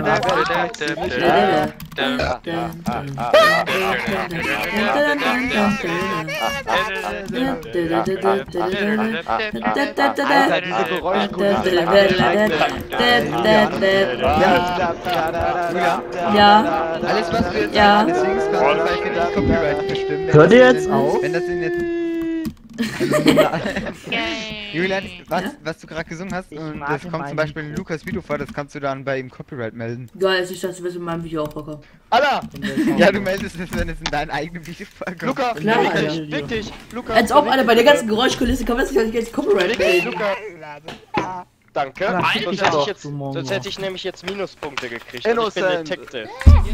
diese Geräuschkulisse. Ja. Alles, was du jetzt Ja. alles singst, kannst du gleich wieder Copyright bestimmen. Hört ihr jetzt auf? Wenn das denn jetzt... Julian, was du gerade gesungen hast, und das kommt zum Beispiel in Lukas Video vor, das kannst du dann bei ihm Copyright melden. Geil, ich dachte, du wirst in meinem Video auch vorkommen. Alter! Ja, du meldest es, wenn es in deinem eigenen Video vorkommt. Luca, Klar, fick Alter. dich, fick dich! Luca! Als ob, Alter, bei der ganzen Geräuschkulisse kann man sich jetzt Copyright Fick dich, melden. Luca! Danke. Alter, Sonst hätte ich nämlich jetzt Minuspunkte gekriegt. Und ich bin Innocent. Detective.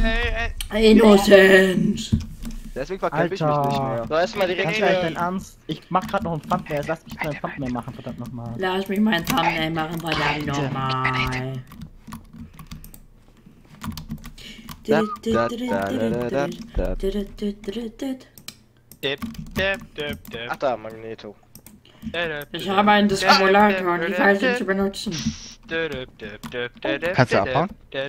Innocent. Deswegen verkämpfe ich mich Alter. nicht mehr. So, erstmal direkt Ganz ehrlich, dein Ernst? Ich mach grad noch ein Thumbnail. Lass mich ein Thumbnail machen, verdammt nochmal. Lass mich mein Thumbnail machen, verdammt nochmal. Ach da, Magneto. Ich habe einen Diskumulator und ich weiß ihn zu benutzen. Kannst du abhauen?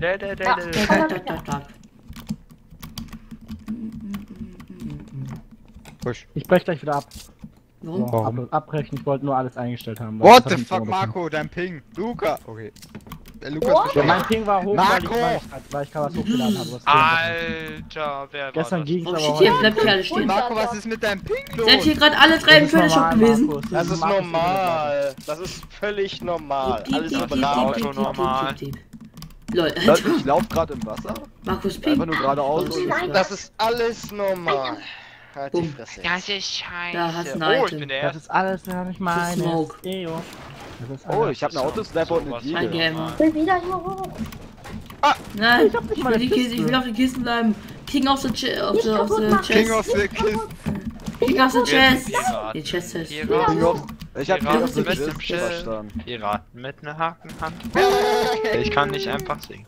Push. Ich brech gleich wieder ab. Warum? So, abbrechen, ich wollte nur alles eingestellt haben. What das the hat fuck, mich Marco, dein Ping. Luca. Okay. Der Lukas Ja, bestimmt. mein Ping war hoch, Marco! weil ich gerade was hochgeladen habe. was Alter, wer war Gestern das? ging es Oh aber shit, heute. hier bleibt hier alles stehen. Marco, was ist mit deinem Ping los? Seid hier gerade alle drei im Das ist Photoshop normal, gewesen? Markus, Das ist Markus, normal. Das ist völlig normal. Alles brav. Lol, Ich Alter. lauf gerade im Wasser. Markus Einfach Pink. nur geradeaus. Und Das ist alles normal. Halt die Bumm. Fresse. Das ist scheiße. Da hast du ein Oh, ich Item. bin der Das Erste. ist alles ja nicht meine. Smoke. Ejo. Das ist oh, alles. ich habe eine Autosnapper und eine Ein Diege. Gamer. Ich will wieder hier hoch. Nein, hab nicht ich mal will eine die Kiste, ich will auf den Kisten bleiben. King of the Nicht chest. King of the Kiss. King of the chest. Pirat. Die Chest ist. Pirat. King of. Ich hab Pirat King of the mit dem Chest Schild. verstanden. Piraten mit einer Hakenhand. Ich kann nicht einfach singen.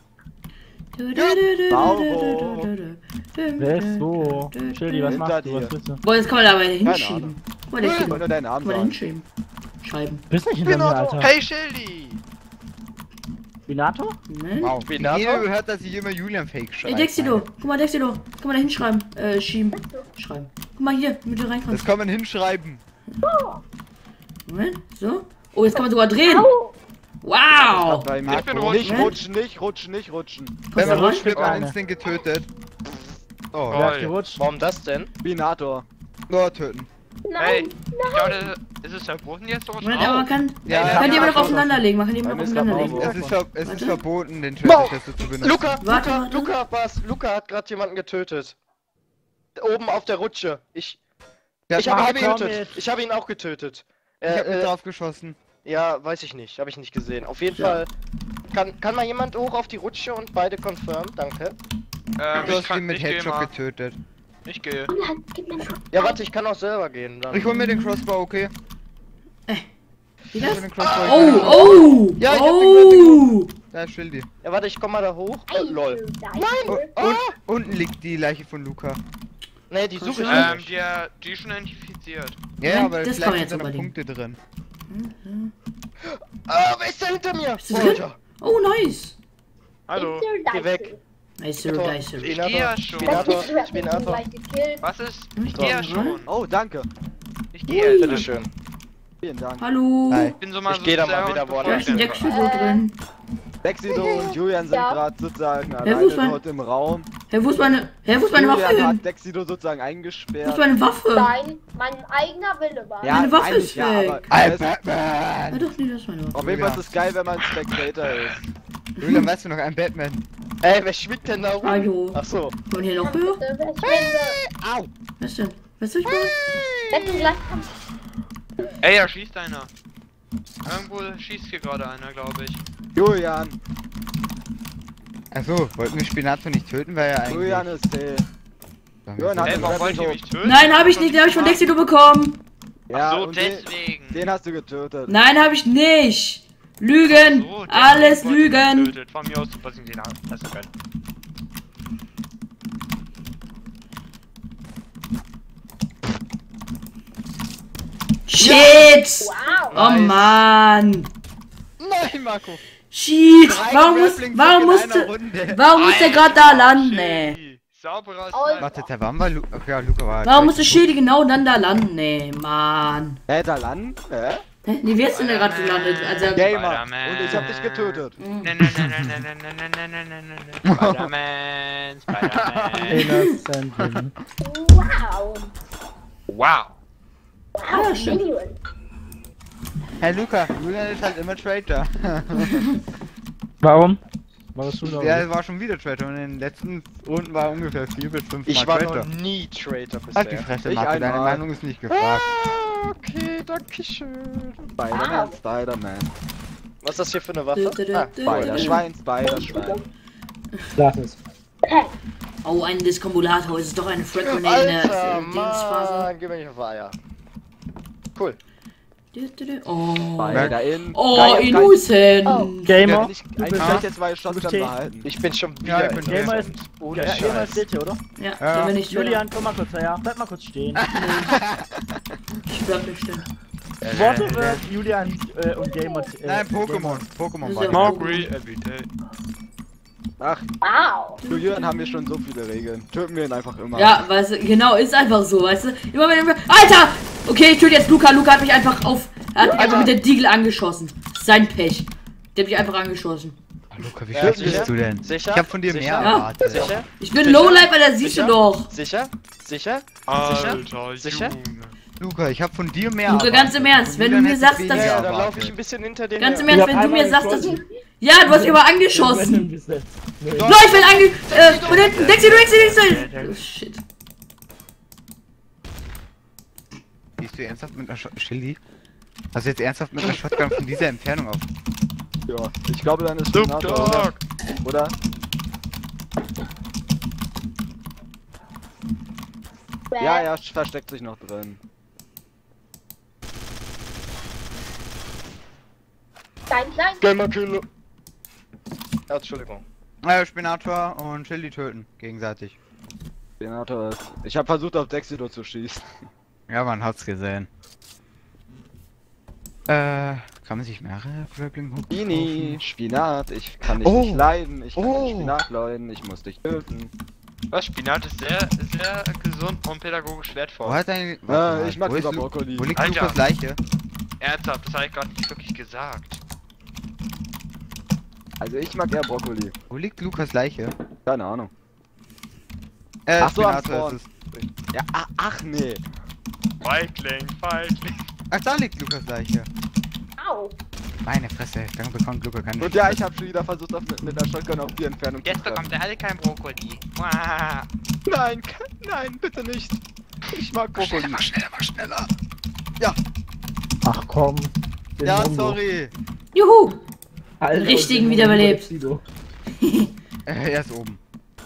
Wer ist wo? Schildi, was Hinter machst du? Was dir. bist du? Boah, jetzt kann man da aber Keine hinschieben. Guck mal, der Ich Kind. wollte nur deinen Guck Namen mal, da sagen. hinschieben. Scheiben. Bist nicht hinter mir, Alter. Hey Schildi! Binato? Moment. Wow. Binato? Jeder gehört, dass ich immer Julian Fake Ey, schreibe. Dexilo. Guck mal, Dexilo. Guck mal da hinschreiben. Schieben. Schreiben. Guck mal hier, damit du reinkommst. Das kann man hinschreiben. Moment. So. Oh, jetzt kann man sogar drehen. Wow. Bei mir. Ich bin Nicht rutschen. rutschen, nicht rutschen, nicht rutschen. Wenn man du rutscht, wird man Eine. instant getötet. Oh, Wer hat Toll. gerutscht? Warum das denn? Binator. nur töten. Hey, Nein, ich glaube, ist es verboten jetzt oder Moment, aber man kann. Ja, Man kann die ja, aber noch aufeinanderlegen. Man kann die immer Bei noch mir ist grad aufeinanderlegen. Maulwurf. Es ist Warte. verboten, den Mau! Treasure zu benutzen. Luca, Warte, Luca, warte. Luca, was? Luca hat gerade jemanden getötet. Oben auf der Rutsche. Ich habe ihn Marco, getötet. Ich habe ihn auch getötet. ich hab mit drauf geschossen. Ja, weiß ich nicht. Habe ich nicht gesehen. Auf jeden Ja. Fall. Kann mal jemand hoch auf die Rutsche und beide confirm? Danke. Du ich hast kann ihn mit nicht gehen, Headshot mal. getötet. Ich gehe. Julian, gib mir noch. Ja, warte, ich kann auch selber gehen. Dann. Ich hol mir den Crossbow, okay? Wie Ich hol das? mir den Crossbow. Oh, oh! Ja, ich hab den Oh! Da ist Schildi. Ja, warte, ich komm mal da hoch. Lol. Und unten liegt die Leiche von Luca. Nee, die suche ich Ähm, nicht. Die ist schon identifiziert. Ja, Nein, aber das kann man vielleicht jetzt sind da noch überlegen. Punkte drin. Ah, wer ist da hinter mir? Bist du drin? Oh, nice! Hallo. Geh weg. Nice, nice. Ich gehe ja schon. Spinator. Was ist? Ich So. gehe ja schon. Oh, danke. Ich gehe jetzt. Bitteschön. Vielen Dank. Hallo! Hi. Ich bin so mal Ich geh da mal sozial wieder und woanders Da ist ein befreundet. Dexilo drin. Bexido und Julian sind Ja. gerade sozusagen wo alleine ist mein- dort im Raum. Hä, wo ist meine Waffe Julian hin? hat Bexido sozusagen Wo ist eingesperrt. meine Waffe? Mein eigener Wille war. Meine Waffe eigentlich ist ja, weg. aber Ey, es- Ah, Batman! doch, nee, das ist meine Waffe. auf jeden Fall ist es geil, wenn man Spectator ist. Julian, weißt du noch, ein Batman? Ey, wer schwingt denn da rum? Hallo. Ach so. Und hier noch höher? Au! Was denn? Was soll ich machen? Wenn gleich kommt. Ey, da schießt einer. Irgendwo schießt hier gerade einer, glaube ich. Julian. Achso, wollten wir Spinator nicht töten, weil er eigentlich... Julian ist hell. Julian hat Ey, den warum wollt ihr Raptor- mich töten? Nein, habe ich nicht. Den habe ich von Dexilo bekommen. Ja, Ach so, und deswegen. den hast du getötet. Nein, habe ich nicht. Lügen. So, deswegen Alles wollt ihr mich Lügen. töten. Von mir aus super sind die da. Das ist geil. Shit. Wow. Oh Mann. Nein, Marco! Shit! Drei Warum muss der gerade da landen, ey? Shelly. Sauberer Oh, Sniper. Warte, der war Luca. Ach ja, Luca war. Warum musste Schildi genau dann da landen, ey? Mann. Da landen? Hä? Nee, wer ist denn da gerade gelandet? Also, Gamer. Spider-Man. Und ich hab dich getötet. Spider-Man, Spider-Man. Innocent. wow. Wow. ja, stimmt. Genuine. Hey Luca, Julian ist halt immer Traitor. Warum? Warst du da? Der war schon wieder Traitor und in den letzten Runden war er ungefähr 4 bis 5 Mal Ich war Traitor. noch nie Traitor Halt die bisher. Fresse, Ich Marco, deine einmal. Meinung ist nicht gefragt. Okay, danke schön. Spider-Man, Spider-Man. Was ist das hier für eine Waffe? Spider-Schwein, Spider-Schwein. Lass es. Oh, ein Diskombulator. Es ist doch ein Frag Grenade in der Alter, Dingsphase. Mann, gib mir nicht auf Eier. Cool. Oh. Spider-In. Oh, Geil, innocent. Oh. Gamer. Eigentlich gleich jetzt 2 Shotgun T. behalten. Ich bin schon Ja, wieder ich bin in Gamer der ist. ohne Ja, Gamer Scheiß. steht hier, oder? Ja, Ja. sollen wir nicht Julian, komm mal kurz her. Bleib mal kurz stehen. Ich bleib nicht stehen. Worte für Julian und Gamer. Nein, Pokémon. Pokémon war Ja. Mowgli every day. Ach, Wow. für Julian haben wir schon so viele Regeln. Töten wir ihn einfach immer. Ja, weißt du, genau, ist einfach so, weißt du. Immer wenn Alter! Okay, ich töte jetzt Luca. Luca hat mich einfach einfach mit der Diegel angeschossen. Sein Pech. Der hat mich einfach angeschossen. Oh, Luca, wie Ja, schlecht sicher? bist du denn? Sicher? Ich hab von dir Sicher? mehr Ja. erwartet. Sicher? Ich bin Sicher? Lowlife, das siehst du Sicher? doch. Sicher? Sicher? Alter, Sicher? Junge. Luca, ich hab von dir mehr Luca, ganz im Ernst, Von wenn Julian du mir hätte ich sagst, dass- weniger Ja, dann laufe erwartet. ich ein bisschen hinter dir. Ganz im her. Ernst, wenn du mir sagst, dass du... Ja, du hast mich aber angeschossen. Angeschossen. Leute, ich bin von hinten. Dexi, du Dexi. Oh, shit. Gehst du ernsthaft mit einer Schildi? Hast du jetzt ernsthaft mit einer Shotgun von dieser Entfernung auf? Ja, ich glaube, dann ist Snoop Spinator, oder? Dogg. Oder? Ja, ja, versteckt sich noch drin. Klein. Gamer Killer. Ja, Entschuldigung. Spinator und Schildi töten, gegenseitig. Spinator ist. Ich habe versucht, auf Dexidor zu schießen. Ja, man hat's gesehen. Kann man sich mehrere Grappling Hooks Ini, kaufen? Spinat, ich kann dich Oh. nicht leiden, ich kann Oh. nicht Spinat leiden, ich muss dich töten. Was? Spinat ist sehr gesund und pädagogisch Wo wertvoll. hat dein... Warte mal, Ich mag wo ist lieber Lu- Brokkoli. Wo liegt Alter. Lukas Leiche? Ernsthaft, das habe ich gerade nicht wirklich gesagt. Also ich mag eher Brokkoli. Wo liegt Lukas Leiche? Keine Ahnung. Ach so, am Spinator ist Spawn. es. Ja, ach nee. Feigling, Feigling. Ach, da liegt Lukas Leiche. Au. Meine Fresse, dann bekommt Luca keine Und ja, ich habe schon wieder versucht, mit einer Shotgun auf die Entfernung Jetzt zu treffen. bekommt er alle kein Brokkoli. Wow. Nein, nein, bitte nicht. Ich mag Brokkoli. schneller. Ach komm. Den Ja, Mongo. sorry. Juhu. Alter, Richtigen den wiederbelebt. Mongo. Er ist oben.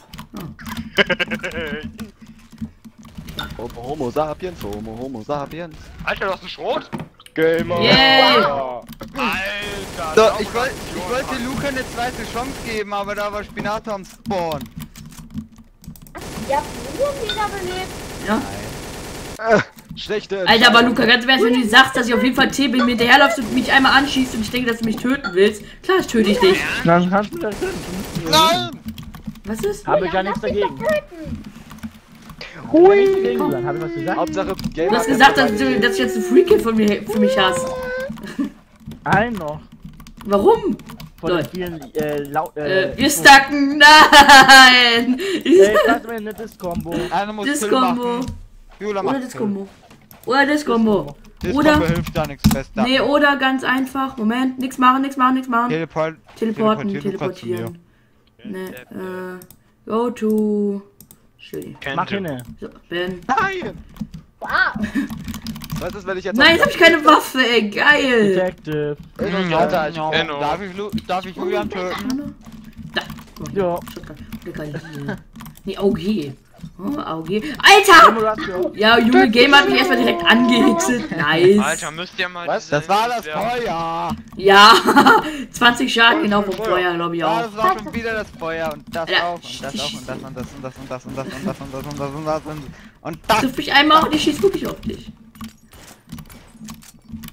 Homo sapiens, Homo sapiens. Alter, du hast einen Schrot? Gamer. Yay. Alter. So, ich wollte Luca eine zweite Chance geben, aber da war Spinator am Spawn. Ihr habt nur wiederbelebt. Ja. Schlechte Alter, aber Entscheidung. Luca, ganz im Ernst, wenn du sagst, dass ich auf jeden Fall T bin, mir hinterherläufst und mich einmal anschießt und ich denke, dass du mich töten willst, klar, ich töte ich dich. Dann kannst du das töten. Nein! Was ist? Habe ich ja nichts lass mich dagegen. doch töten. Hui. Nichts dagegen, Julian. Habe ich was gesagt? Hauptsache Gamer. Du hast gesagt, dass du jetzt einen Freak für mich hast. Einen noch. Warum? Von Lol. den vielen, laut, Wir stacken. Nein! Ey, das wäre eine Disc-Kombo. Einer muss Das Kill Kombo. machen. Jula Oder macht das Kill. Kombo. Oder das Kombo. Das Oder- Kombo hilft da nichts fest. Nee, oder ganz einfach. Moment, nichts machen. Teleportieren. Teleportieren. Ne, go to. Schildi. Mach hinne. So, Ben. Nein! Wow. Was ist, wenn ich jetzt... Nein, jetzt hab ich keine Waffe, ey, geil. Detective. Alter, ich Enno. Darf ich Julian töten? Da, guck mal. Ja. Shotgun. Der kann ich. Nee, AUG. Oh, AUG. Alter! Ja, Junge Gamer hat mich erstmal direkt angehitzt. Nice. Alter, müsst ihr mal. Was? diese- Das war das diese- Feuer! Ja, 20 Schaden genau vom Feuer, glaube ich Ja, auch. das war schon wieder das Feuer und das Alter, auch und das auch und das und das und das und das und das und das und das und das und das und das. Triff mich einmal und ich schieß wirklich auf dich.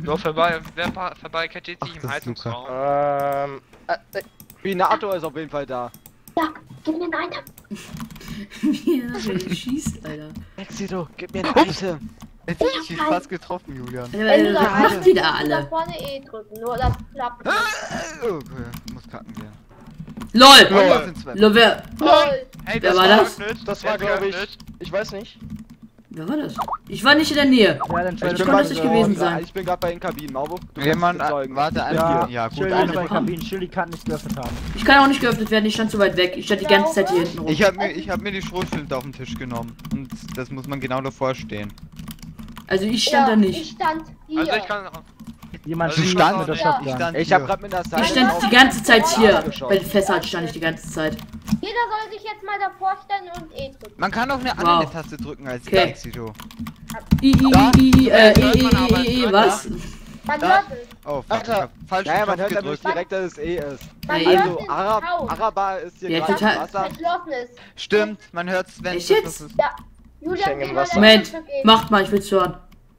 So, wer verbarrikadiert sich Ach, im das ist Luca. Heizungsraum? Binator ist auf jeden Fall da. Ja, gib mir ein Item. Ja, wer schießt, Alter. Exido, gib mir ein Item. Jetzt hab ich dich fast getroffen, Julian. Was macht die da Da alle? vorne E drücken, nur das klappt nicht. Okay, muss kacken gehen. LOL! Oh, das sind zwei. LOL, wer Lol. Hey, Wer war das? Das war, glaube ich weiß nicht. war das? Ich war nicht in der Nähe. Ja, dann Das Trader kann das nicht gewesen sein. Ich bin gerade bei den Kabinen, Marburg. Jemand, warte, Ja, ja gut, Schildi eine ist bei Frage. Kabinen. Schildi kann nicht geöffnet haben. Ich kann auch nicht geöffnet werden, ich stand zu weit weg. Ich stand die ganze Zeit hier hinten rum. Ich hab mir die Schrotflinte auf den Tisch genommen. Und das muss man genau davor stehen. Also ich stand da Ich nicht. stand hier. Also ich kann... Jemand Also schießt stand- mit der ich Shotgun. stand Ich hab hier. grad mit der Seite. Ich stand die ganze Zeit hier. Bei den Fässern stand ich die ganze Zeit. Jeder soll sich jetzt mal davor stellen und E drücken. Man kann auch eine andere Taste drücken als Okay. Exido. Was? Man Da. hört es. Oh, fuck, Alter. ich hab falsch Naja, man Knopf hört ja nicht gedrückt. direkt, dass es E ist. Man Ja, hört Also, den Sound. Arabar ist hier Ja, gerade total. im Wasser. Geschlossen ist. Stimmt, man hört's, wenn Echt jetzt? das ist. Ja. Julian, hänge im geh mal Wasser. Moment, zurück E. macht mal, ich will's hören.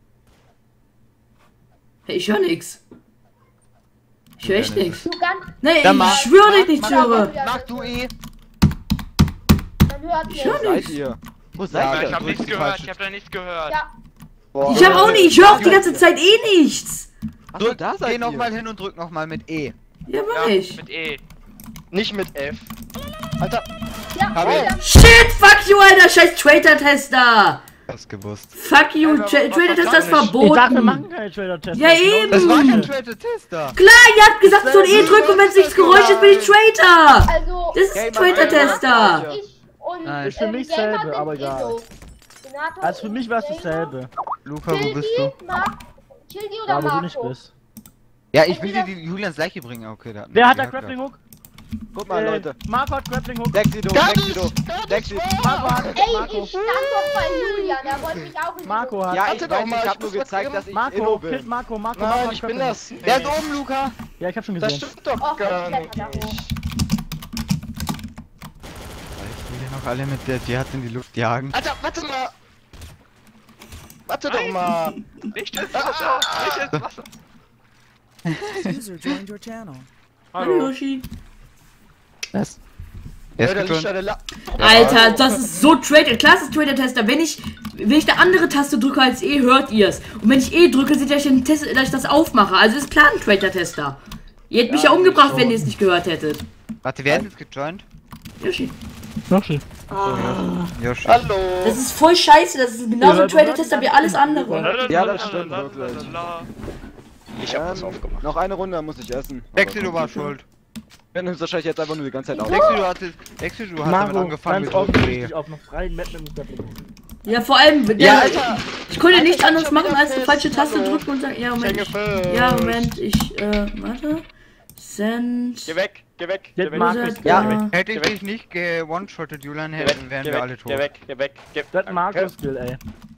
Hey, ich höre nix. Ich höre echt nix. Du ganz, Nee, Dann ich mach- schwöre, dass ich nichts höre. Mach du eh. Dann hört Ich ihr. höre Seid nichts. ihr? Wo Ja, seid Ich ihr? hab drück nichts die gehört, falsche- ich hab da nichts gehört. Ja. Boah. Ich hab auch nicht, ich höre auch die ganze Zeit eh nichts. Ach so, Drück, da geh seid ihr. nochmal hin und drück nochmal mit E. Ja, mach Ja, ich. mit E. Nicht mit F. Alter, Ja, Hab ich. Julian. Shit, fuck you, Alter, scheiß Traitor-Tester. Hast gewusst. Fuck you, Ja, aber Traitor-Tester ist was Ich dachte, wir verboten. machen keine Trader-Tests. Ja, eben. Das war kein kein Traitor-Tester. Klar, ihr habt gesagt, so ein E drücken und wenn es nichts Geräusch ist, bin ich Traitor. Also, Das ist Gamer, ein Traitor-Tester. ich und Nein. Ist für mich Gamer selbe, sind aber eh egal. so. Senator Also für mich war es und dasselbe. Luca, wo bist du? Childi Ja, oder aber du nicht Marco? bist. Ja, ich will dir die Julians Leiche bringen. Okay, da. Wer hat da Grappling Hook? Guck mal, Leute. Marco hat Grappling Hook. Dexido, Dexido, Dexido. Marco hat. Ey, Marco. ich stand doch bei Julian, der wollte mich auch in Marco hat. Ja, ich Warte doch weiß, mal, ich ich hab nur muss was gezeigt, drin- dass ich Marco, Inno killt bin. Marco, Marco Nein, hat ich bin Grappling das. Hook. Der ist oben, Luca. Ja, ich hab schon Das gesehen. stimmt doch Och, gar ich kletter da nicht. hoch. Ich will hier noch alle mit der Jihad in die Luft jagen. Alter, warte mal. Warte doch mal. Nicht ins Wasser, nicht ins Wasser. User joined your channel. Hallo, Yoshi. Was? Er Alter, ist liegt schon. eine La Alter, das ist so Traitor. Klar, das ist Traitor-Tester. Wenn ich eine andere Taste drücke als E, hört ihr es. Und wenn ich E drücke, seht ihr, dass ich das aufmache. Also ist klar ein Traitor-Tester. Ihr hättet mich ja umgebracht, wenn ihr es nicht gehört hättet. Warte, wer ist jetzt gejoint? Yoshi. Yoshi. Yoshi. Hallo. Das ist voll scheiße. Das ist genauso ein Traitor-Tester wie alles andere. Ja, das stimmt wirklich. Ich hab was aufgemacht. Noch eine Runde, dann muss ich essen. Dexido war schuld. Wir nehmen es wahrscheinlich jetzt einfach nur die ganze Zeit auf. Dexido hat damit Marco, angefangen ganz mit offensichtlich auf noch freien Map mit dem Grappling Hook. Ja, vor allem, Ja, Alter. ich konnte nichts Alter, anderes schon machen, wieder als eine fest. falsche Taste Hallo. drücken und sagen, ja, Moment. Schenke fest. Ja, Moment, warte. Send. Geh weg, geh weg, Jetzt geh weg. Marco Wo ist ist er? ja. Hätte ich dich nicht one-shottet, Julian, Geh weg, wären geh wir alle weg, tot. geh weg, geh weg, geh weg. Das ist Marco Skill, ey.